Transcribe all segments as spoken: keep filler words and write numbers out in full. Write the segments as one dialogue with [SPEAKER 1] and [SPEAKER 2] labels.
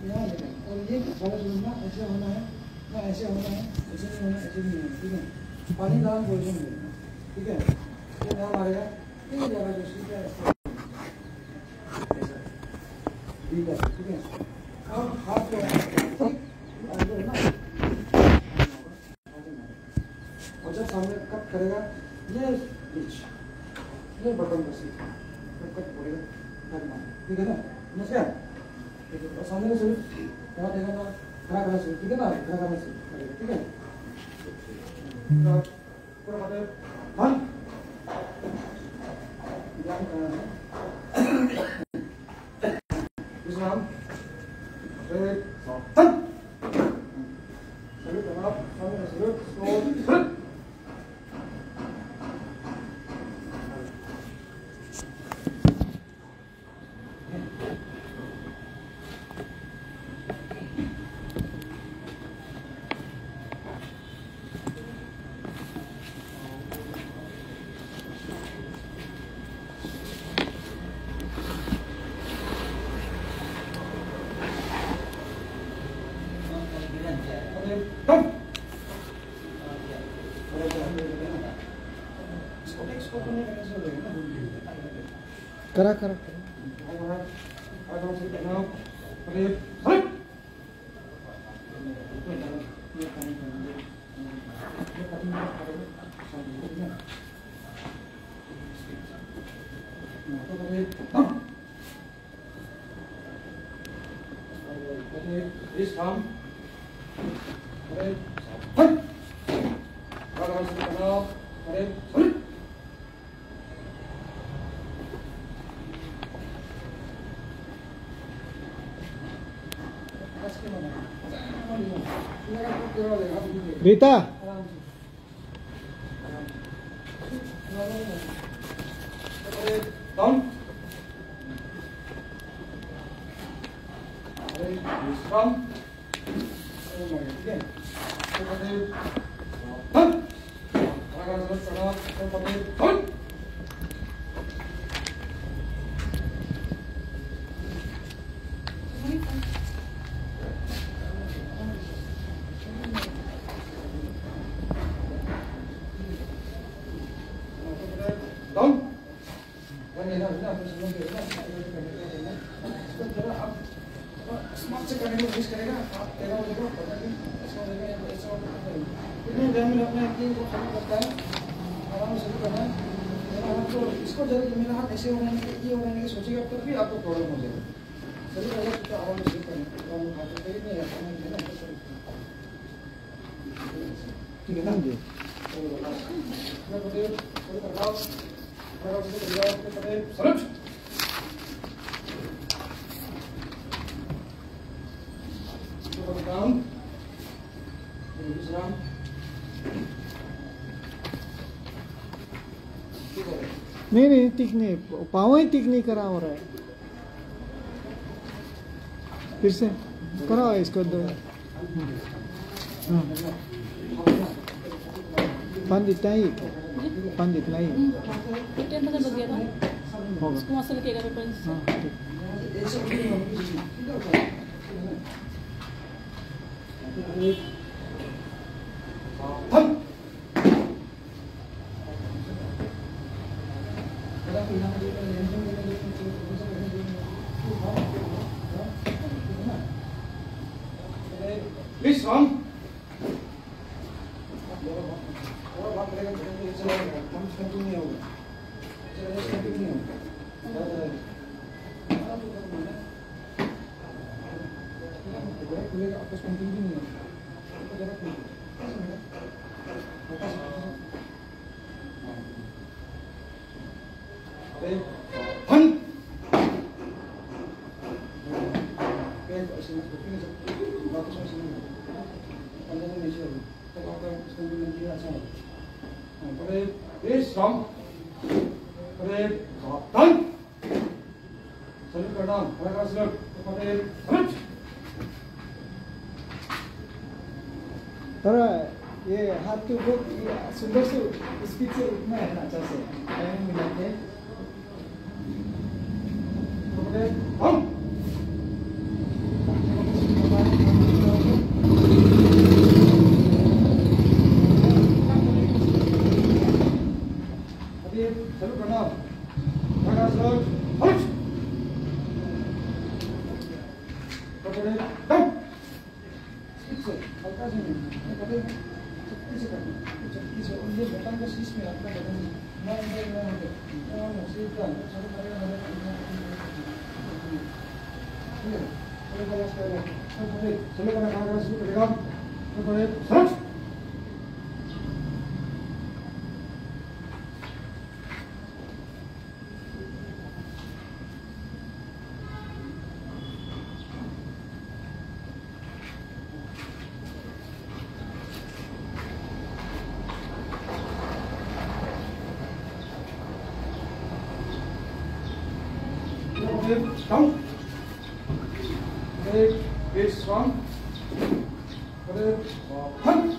[SPEAKER 1] यहाँ देखें, और ये फॉलो करना ऐसे होना है ना, ऐसे होना है, ऐसे नहीं होना, ऐसे नहीं होना, ठीक है। पानी डाल पोजिशन में, ठीक है। ये यहाँ मारेगा, ये जगह जो सीधा है, ठीक है, ठीक है। अब हाथ को अंदर ना, और जब सामने कट करेगा, ये बीच, ये बटन का सीधा, कट कट पड़ेगा, कट मार, ठीक है ना, नमस्कार। ठीक है, और सामने से यहाँ देखा ना, खड़ा खड़ा से, ठीक है ना, खड़ा खड़ा से करेगा, ठीक है। पूरा बात है, हाँ। यहाँ करना है। विश्राम। सैल्यूट, हाँ। सैल्यूट करना, सामने का सैल्यूट, स्लो, हाँ। करा करा This come. Okay. Hey. Kalau masuk kenal, okay. Rita. Down. Come. Oh my God. Huh? Agar terus kenal, seperti huh? Down. Ini dah, dah, sebelum dia dah. Sekarang आप smart से करने को कोशिश करेगा, आप तेरा हो देखो, पता नहीं ऐसा हो जाएगा या ऐसा हो जाएगा। इतने टाइम में अपने टीम को खत्म करता है, आराम से करना है। मेरा हाथ तो इसको जरूर मेरा हाथ ऐसे होने के ये होने के सोचेगा तब भी आपको प्रॉब्लम हो जाएगा। चलिए अगर तो आराम से करना, आराम हाथ तो कहीं नहीं आता नहीं ना, ठीक है ना जी। मैं पटेल शुरू कर रहा हूँ, मैं आपसे कर रहा हूँ पटेल सलूट। Down. Viశ్రాम.
[SPEAKER 2] नहीं नहीं टिक नहीं, पाँव ही टिक नहीं करा हो रहा है। फिर से कराओ इसको दो। हाँ। पंद इतना ही, पंद इतना ही होगा।
[SPEAKER 3] उसको मसल के अगर पेन
[SPEAKER 2] हाँ ठीक।
[SPEAKER 1] हम विश्राम और बात करेंगे चलेगा हम कंटिन्यू होगा चलेगा कंटिन्यू होगा खुलेगा आपस कंटिन्यू नहीं होगा तो जरा खुलेगा हम पेट ऐसे मत रखिए जब वापस ऐसे नहीं अंदर से नीचे होगा तब आपका कंटिन्यू नहीं अच्छा होगा परे विश्राम परे सावधान सलूट करना खड़ा खड़ा सलूट परे सलूट
[SPEAKER 2] पर ये हाथ के ऊपर सुंदर से स्पीड से उठना है ना अच्छा से टाइम मिला के
[SPEAKER 1] हम पकड़े डन स्पीड से हल्का से नहीं पकड़े चक्की से करना चक्की से और ये बटन का शीश में आपका बटन ना इधर ना उधर और सीधा चलो करेगा ठीक है चलो चलो चलो चलो करना खाना शुरू करेगा तो पकड़े search down. Break, break strong. Break, hunt.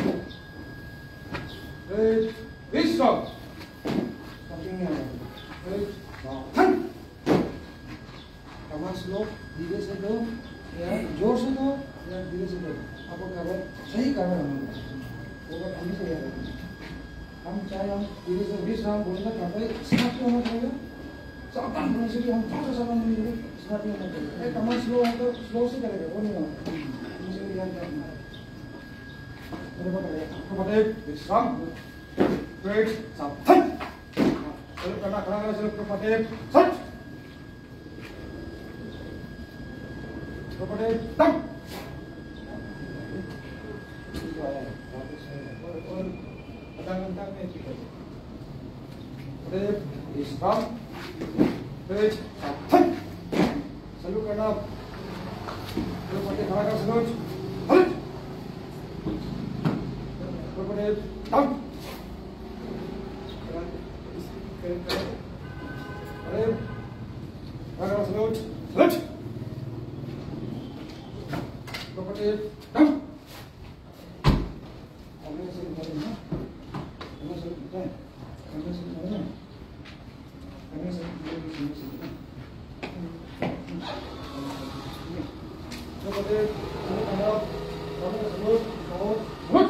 [SPEAKER 1] Break, break strong. Something here. Break, hunt. Command slow, धीरे से दो या जोर से दो या धीरे से दो. आपको कवर सही कवर होना वो बात हमें से याद रखना. हम चाहे हम धीरे से बीस राउंड बोलना चाहते हैं, स्मार्ट होना चाहिए. सावधान होने से भी हम थोड़ा सा सावधान नहीं होंगे स्मार्ट होना चाहिए. एक कमांड स्लो है तो स्लो से करेगा वो नहीं होगा. मुझे भी याद रखना है. मेरे को करेगा आपको पता है विश्राम ब्रेक सावधान चलो करना खड़ा करो चलो पता है सर्च तो पता है टंग और पता घंटा में ठीक है पता है विश्राम ब्रेक सावधान चलो करना चलो पता है खड़ा करो search search Put down. Ayo, agak slow, slow. Put down. Ambil sini mana? Ambil sini mana? Ambil sini mana? Ambil sini sini sini. Put it. Put it up. Ambil slow, slow, slow.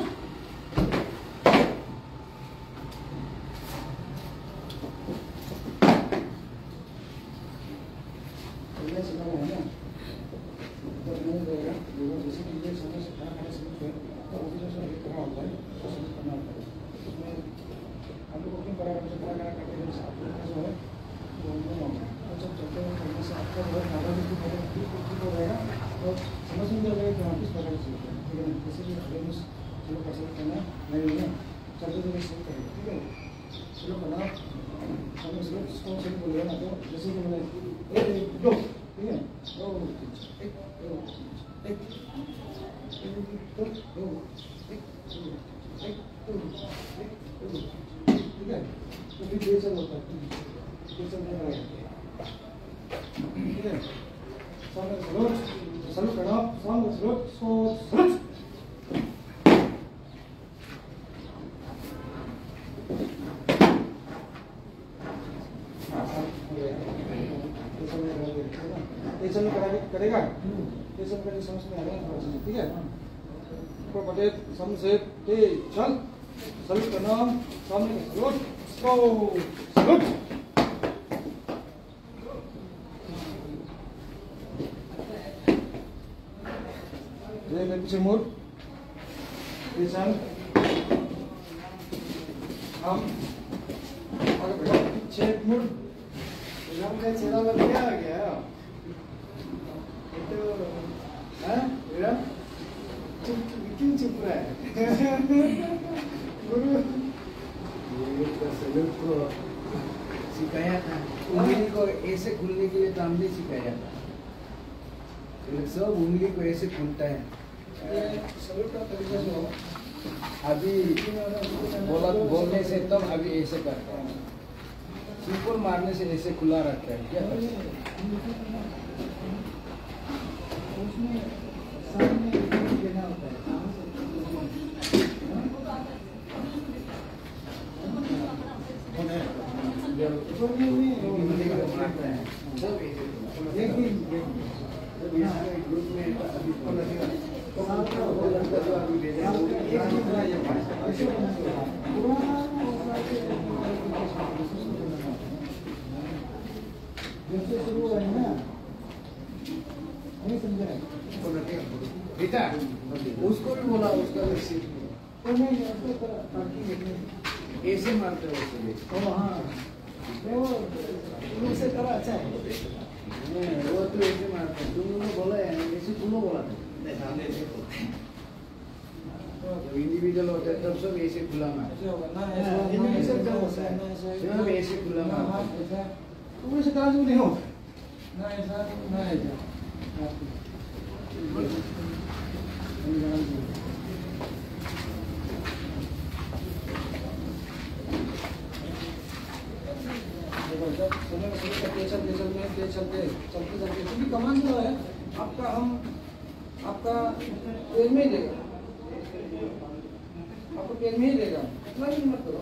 [SPEAKER 1] करेगा ये सब करने समझ में आ रहा है थोड़ा सा ठीक है तो बटे समझे ते चल चल का नाम सामने रोड स्लो रोड ये मेरे पीछे मुड़ ये चल हम आगे बढ़ो पीछे मुड़
[SPEAKER 2] नाम का चेहरा लग गया आ गया हाँ मेरा चुप क्यों चुप रहा है गुरु
[SPEAKER 3] ये तो सलूट को सिखाया था उंगली को ऐसे खुलने के लिए तो हमने सिखाया था सब उंगली को ऐसे खुलता है
[SPEAKER 1] सलूट का तरीका जो होगा
[SPEAKER 3] अभी बोला बोलने से तब अभी ऐसे करता है सिंपल मारने से ऐसे खुला रहता है क्या
[SPEAKER 2] उसमें सामने देना होता है जैसे शुरू हुआ है ना
[SPEAKER 1] नहीं समझा है
[SPEAKER 3] बेटा उसको भी बोला उसका भी सीख
[SPEAKER 1] तो नहीं उसको ताकि देखने
[SPEAKER 3] ऐसे मारते हो उसको
[SPEAKER 1] ओ हाँ वो उनसे करा अच्छा है
[SPEAKER 3] नहीं वो तो ऐसे मारते हैं तुम लोगों ने बोला है ऐसे तुम लोग बोला था इंडिविजुअल होता है तब सब ऐसे खुला मार
[SPEAKER 1] ऐसे होगा ना ऐसे ना ऐसे क्या होता है ना ऐसे
[SPEAKER 3] सब ऐसे खुला
[SPEAKER 1] ना
[SPEAKER 3] मार
[SPEAKER 1] ऐसा तो ऐसे करा जो नहीं हो ना ऐसा ना ऐसा चलते चलते चलते चलते चलते क्योंकि कमांड जो है आपका हम आपका पेज में ही देगा आपको पेज में ही देगा इतना भी मत करो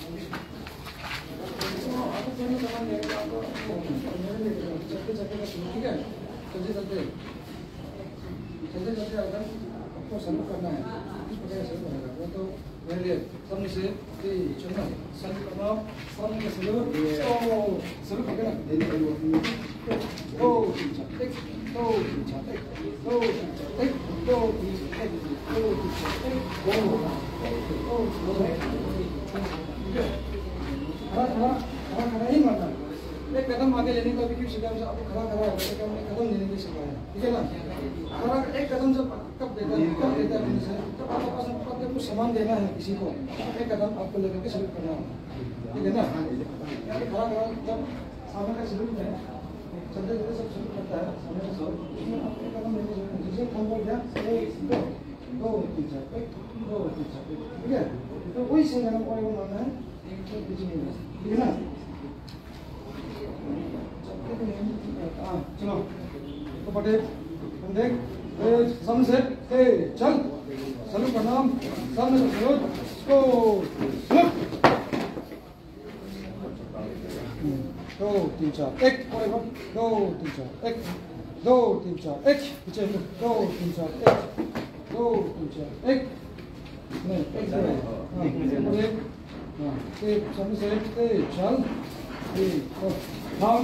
[SPEAKER 1] आपको पेज में कमांड देगा आपको चलते चलते ठीक है चलते चलते चलते चलते अगर आपको सलूट करना है किस प्रकार सलूट करेगा वो तो पहले सामने से चलना सलूट करना सामने का सलूट तो सलूट करके ना दो चलते दो चलते दो चलते दो चलते दो चलते दो खड़ा खड़ा खड़ा खड़ा ही मारना एक कदम आगे लेने का भी क्यों सिखाया आपको खड़ा खड़ा होकर कदम लेने के सिखाया ठीक है ना खड़ा एक कदम जब कब देता है कब देता है तब आपके पास आपको कुछ सामान देना है किसी को एक कदम आपको लेकर के सलूट करना है ठीक है ना खड़ा खड़ा जब सामने का सलूट है चलते चलते सब सलूट करता है सामने का सब उसमें आप एक कदम लेके चलते हैं जैसे कम बोल गया एक दो दो तीन चार एक दो तीन चार ठीक है तो वही से कदम और वो मानना है एक तो पीछे नहीं है ठीक है ना हाँ चलो तो पटे हम देख सामने से ए चल सलूट प्रणाम सामने से सलूट को सलूट दो तीन चार एक और एक दो तीन चार एक दो तीन चार एक पीछे दो तीन चार एक दो तीन चार एक नहीं एक हाँ एक हाँ एक सामने से ए चल एक और हम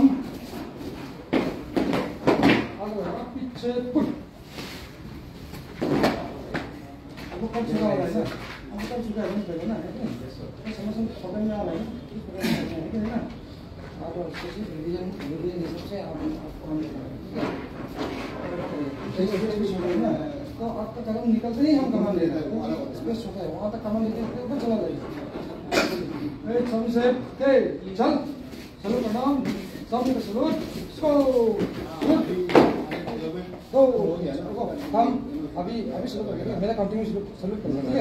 [SPEAKER 1] पीछे पुट आपको कब चुका होगा सर आपको कब चुका है ना समझ पकड़ में आ रहा है है ना आप रिवीजन रिवीजन सबसे आप आपको हम ठीक है ना तो आपका कदम निकलते ही हम कमान ले रहे हैं स्पेस छोटा है वहाँ तक कमान लेके ऊपर चला जाएगा एक सामने से के चल सलूट प्रणाम सामने का सलूट इसको तो हम अभी अभी शुरू करेंगे मेरा काउंटिंग में सलूट करना ठीक है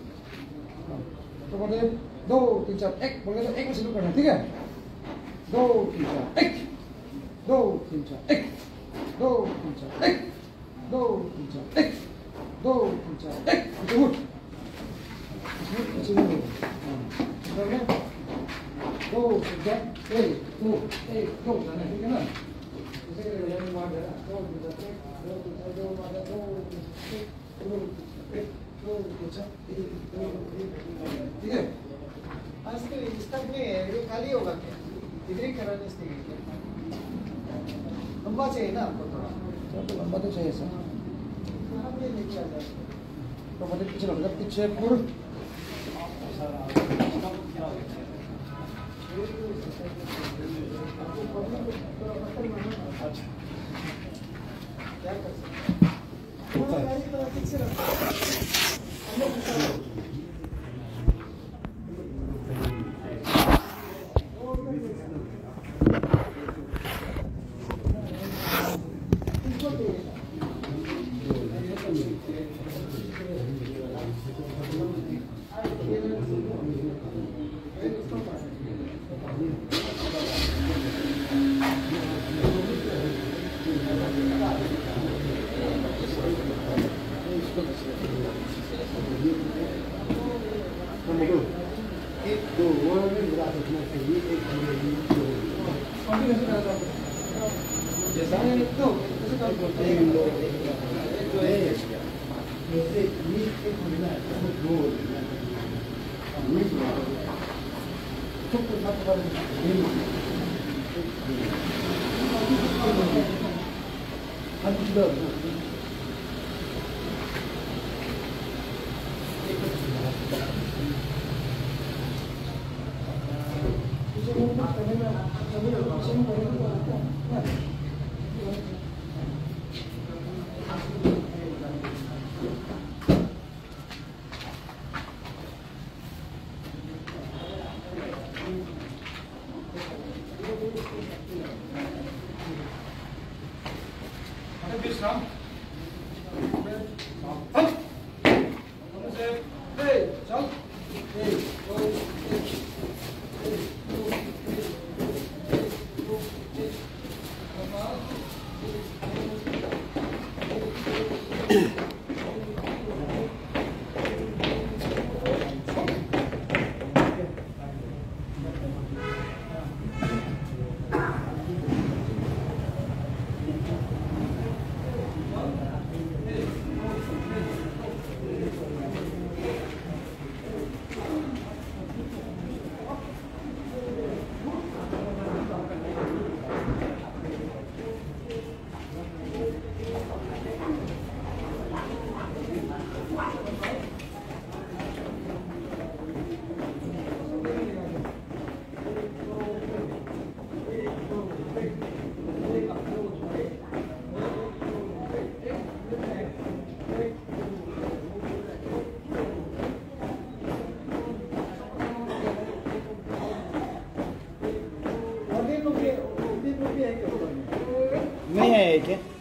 [SPEAKER 1] तो बोले दो तीन चार एक बोले तो एक में सलूट करना ठीक है दो तीन चार एक दो तीन चार एक दो तीन चार एक दो तीन चार एक दो तीन चार एक पीछे उठ पीछे उठ दो तीन चार एक दो एक दो ठीक है ना जैसे कि रेलवे मार दे रहा दो तीन चार एक दो तीन चार दो मार दो एक दो तीन चार एक दो ठीक है
[SPEAKER 2] आज के स्टक में ये खाली होगा क्या इधर ही कराने से लंबा चाहिए ना आपको थोड़ा
[SPEAKER 1] तो लंबा तो चाहिए सर
[SPEAKER 2] आप ये लेके आ जाए
[SPEAKER 1] तो मतलब पीछे लग पीछे पूरा
[SPEAKER 2] क्या कर सकते नहीं है क्या?